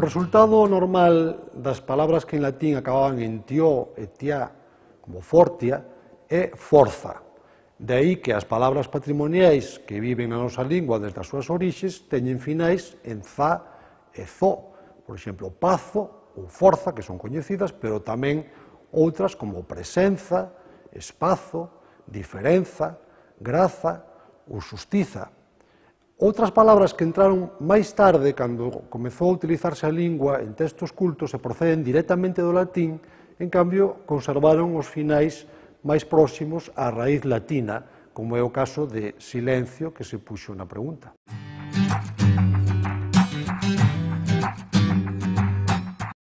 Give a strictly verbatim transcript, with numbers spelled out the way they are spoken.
resultado normal das palabras que en latín acababan en tió e tiá, como fortia, é forza. De aí que as palabras patrimoniais que viven na nosa lingua desde as súas orixes teñen finais en za e zo. Por exemplo, pazo ou forza, que son coñecidas, pero tamén outras como presenza, espazo, diferenza, graza ou xustiza. Outras palabras que entraron máis tarde, cando comezou a utilizarse a lingua en textos cultos e proceden directamente do latín, en cambio, conservaron os finais máis próximos á raíz latina, como é o caso de silencio que se puxo na pregunta.